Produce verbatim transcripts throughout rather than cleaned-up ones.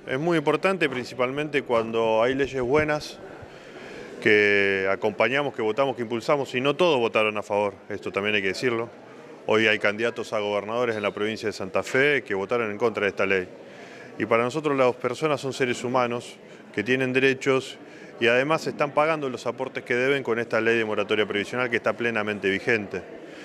Es muy importante principalmente cuando hay leyes buenas que acompañamos, que votamos, que impulsamos, y no todos votaron a favor, esto también hay que decirlo. Hoy hay candidatos a gobernadores en la provincia de Santa Fe que votaron en contra de esta ley. Y para nosotros las personas son seres humanos que tienen derechos y además están pagando los aportes que deben con esta ley de moratoria previsional que está plenamente vigente.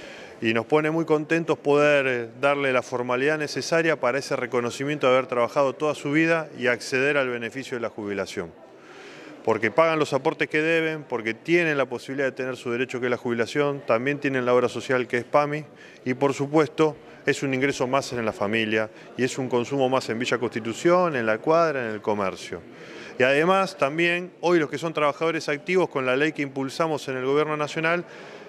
Y nos pone muy contentos poder darle la formalidad necesaria para ese reconocimiento de haber trabajado toda su vida y acceder al beneficio de la jubilación. Porque pagan los aportes que deben, porque tienen la posibilidad de tener su derecho que es la jubilación, también tienen la obra social que es PAMI y por supuesto es un ingreso más en la familia y es un consumo más en Villa Constitución, en la cuadra, en el comercio. Y además también hoy los que son trabajadores activos con la ley que impulsamos en el Gobierno Nacional,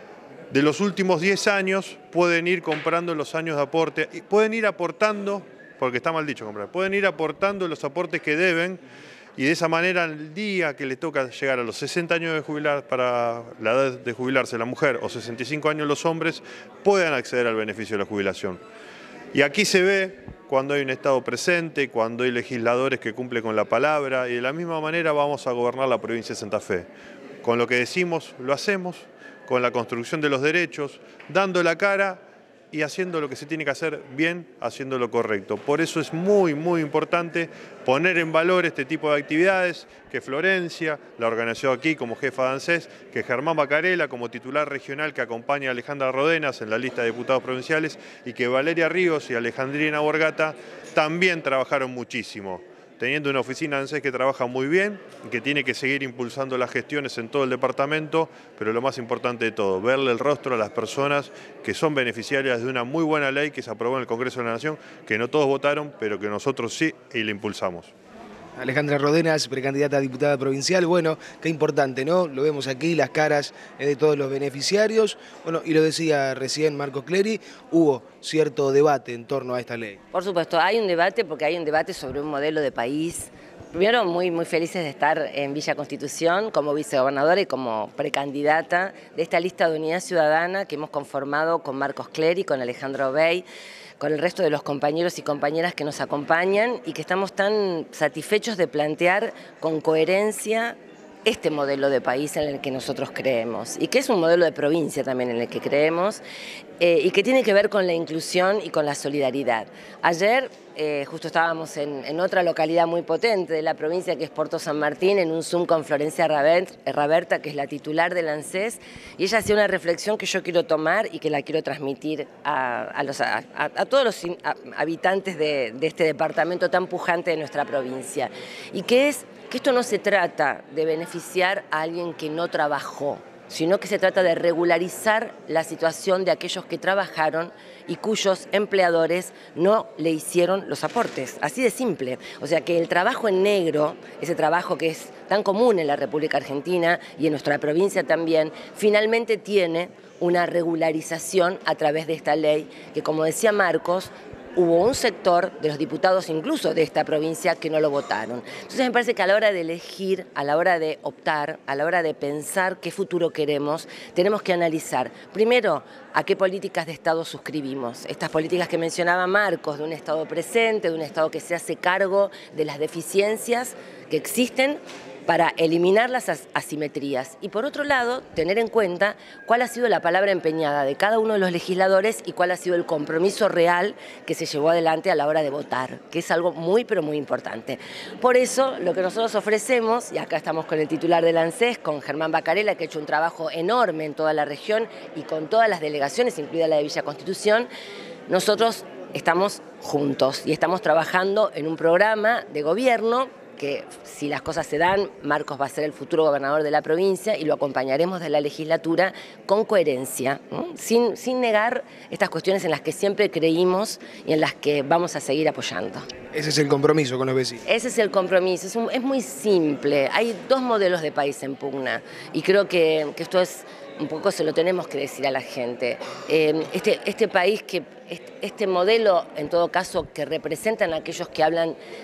de los últimos diez años pueden ir comprando los años de aporte, y pueden ir aportando, porque está mal dicho comprar, pueden ir aportando los aportes que deben y de esa manera el día que le toca llegar a los sesenta años de jubilar para la edad de jubilarse la mujer o sesenta y cinco años los hombres, puedan acceder al beneficio de la jubilación. Y aquí se ve cuando hay un Estado presente, cuando hay legisladores que cumplen con la palabra y de la misma manera vamos a gobernar la provincia de Santa Fe. Con lo que decimos, lo hacemos, con la construcción de los derechos, dando la cara y haciendo lo que se tiene que hacer bien, haciendo lo correcto. Por eso es muy, muy importante poner en valor este tipo de actividades, que Florencia la organizó aquí como jefa de ANSES, que Germán Bacarela como titular regional que acompaña a Alejandra Rodenas en la lista de diputados provinciales y que Valeria Ríos y Alejandrina Borgata también trabajaron muchísimo, teniendo una oficina de ANSES que trabaja muy bien y que tiene que seguir impulsando las gestiones en todo el departamento, pero lo más importante de todo, verle el rostro a las personas que son beneficiarias de una muy buena ley que se aprobó en el Congreso de la Nación, que no todos votaron, pero que nosotros sí y la impulsamos. Alejandra Rodenas, precandidata a diputada provincial, bueno, qué importante, ¿no? Lo vemos aquí, las caras de todos los beneficiarios. Bueno, y lo decía recién Marcos Clery, hubo cierto debate en torno a esta ley. Por supuesto, hay un debate porque hay un debate sobre un modelo de país. Primero, muy, muy felices de estar en Villa Constitución como vicegobernadora y como precandidata de esta lista de Unidad Ciudadana que hemos conformado con Marcos Clery, con Alejandro Bey, con el resto de los compañeros y compañeras que nos acompañan y que estamos tan satisfechos de plantear con coherencia este modelo de país en el que nosotros creemos y que es un modelo de provincia también en el que creemos eh, y que tiene que ver con la inclusión y con la solidaridad. Ayer eh, justo estábamos en, en otra localidad muy potente de la provincia que es Puerto San Martín en un Zoom con Florencia Raberta, que es la titular del ANSES, y ella hacía una reflexión que yo quiero tomar y que la quiero transmitir a, a, los, a, a todos los habitantes de, de este departamento tan pujante de nuestra provincia, y que es que esto no se trata de beneficiar a alguien que no trabajó, sino que se trata de regularizar la situación de aquellos que trabajaron y cuyos empleadores no le hicieron los aportes. Así de simple. O sea que el trabajo en negro, ese trabajo que es tan común en la República Argentina y en nuestra provincia también, finalmente tiene una regularización a través de esta ley que, como decía Marcos, hubo un sector de los diputados incluso de esta provincia que no lo votaron. Entonces me parece que a la hora de elegir, a la hora de optar, a la hora de pensar qué futuro queremos, tenemos que analizar primero a qué políticas de Estado suscribimos. Estas políticas que mencionaba Marcos, de un Estado presente, de un Estado que se hace cargo de las deficiencias que existen para eliminar las asimetrías y por otro lado tener en cuenta cuál ha sido la palabra empeñada de cada uno de los legisladores y cuál ha sido el compromiso real que se llevó adelante a la hora de votar, que es algo muy pero muy importante. Por eso lo que nosotros ofrecemos, y acá estamos con el titular del ANSES, con Germán Bacarela, que ha hecho un trabajo enorme en toda la región y con todas las delegaciones, incluida la de Villa Constitución, nosotros estamos juntos y estamos trabajando en un programa de gobierno que si las cosas se dan, Marcos va a ser el futuro gobernador de la provincia y lo acompañaremos de la legislatura con coherencia, ¿no? sin, sin negar estas cuestiones en las que siempre creímos y en las que vamos a seguir apoyando. Ese es el compromiso con los vecinos. Ese es el compromiso, es, un, es muy simple. Hay dos modelos de país en pugna y creo que, que esto es un poco se lo tenemos que decir a la gente. Eh, este, este país, que este, este modelo, en todo caso, que representan aquellos que hablan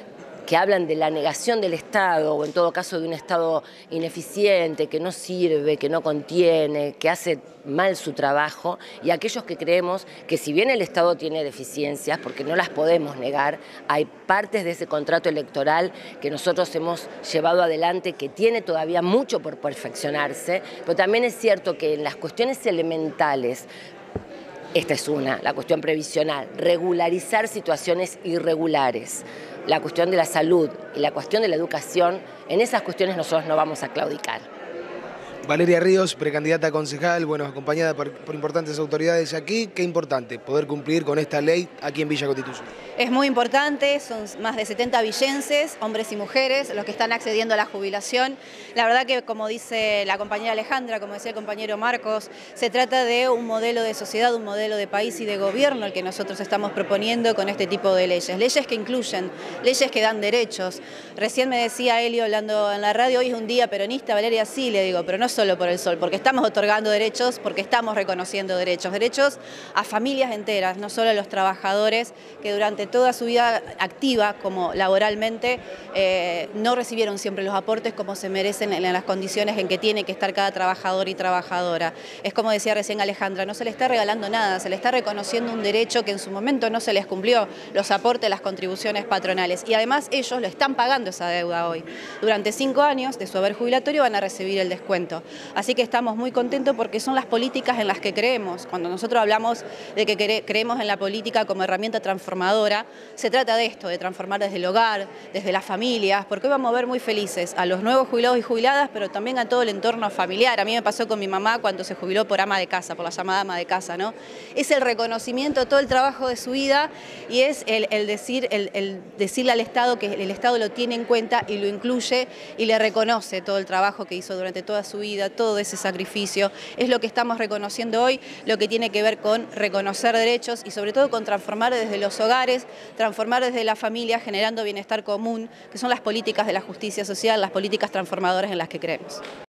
que hablan de la negación del Estado, o en todo caso de un Estado ineficiente, que no sirve, que no contiene, que hace mal su trabajo, y aquellos que creemos que si bien el Estado tiene deficiencias, porque no las podemos negar, hay partes de ese contrato electoral que nosotros hemos llevado adelante que tiene todavía mucho por perfeccionarse, pero también es cierto que en las cuestiones elementales, esta es una, la cuestión previsional, regularizar situaciones irregulares, la cuestión de la salud y la cuestión de la educación, en esas cuestiones nosotros no vamos a claudicar. Valeria Ríos, precandidata a concejal, bueno, acompañada por, por importantes autoridades aquí. Qué importante poder cumplir con esta ley aquí en Villa Constitución. Es muy importante, son más de setenta villenses, hombres y mujeres, los que están accediendo a la jubilación. La verdad que, como dice la compañera Alejandra, como decía el compañero Marcos, se trata de un modelo de sociedad, un modelo de país y de gobierno el que nosotros estamos proponiendo con este tipo de leyes. Leyes que incluyen, leyes que dan derechos. Recién me decía Elio hablando en la radio, hoy es un día peronista, Valeria, sí, le digo, pero no solo por el sol, porque estamos otorgando derechos, porque estamos reconociendo derechos, derechos a familias enteras, no solo a los trabajadores que durante toda su vida activa, como laboralmente, eh, no recibieron siempre los aportes como se merecen en las condiciones en que tiene que estar cada trabajador y trabajadora. Es como decía recién Alejandra, no se le está regalando nada, se le está reconociendo un derecho que en su momento no se les cumplió, los aportes, las contribuciones patronales, y además ellos lo están pagando esa deuda hoy. Durante cinco años de su haber jubilatorio van a recibir el descuento. Así que estamos muy contentos porque son las políticas en las que creemos. Cuando nosotros hablamos de que cre creemos en la política como herramienta transformadora, se trata de esto, de transformar desde el hogar, desde las familias, porque hoy vamos a ver muy felices a los nuevos jubilados y jubiladas, pero también a todo el entorno familiar. A mí me pasó con mi mamá cuando se jubiló por ama de casa, por la llamada ama de casa, ¿no? Es el reconocimiento de todo el trabajo de su vida y es el, el, decir, el, el decirle al Estado que el Estado lo tiene en cuenta y lo incluye y le reconoce todo el trabajo que hizo durante toda su vida, todo ese sacrificio. Es lo que estamos reconociendo hoy, lo que tiene que ver con reconocer derechos y sobre todo con transformar desde los hogares, transformar desde la familia, generando bienestar común, que son las políticas de la justicia social, las políticas transformadoras en las que creemos.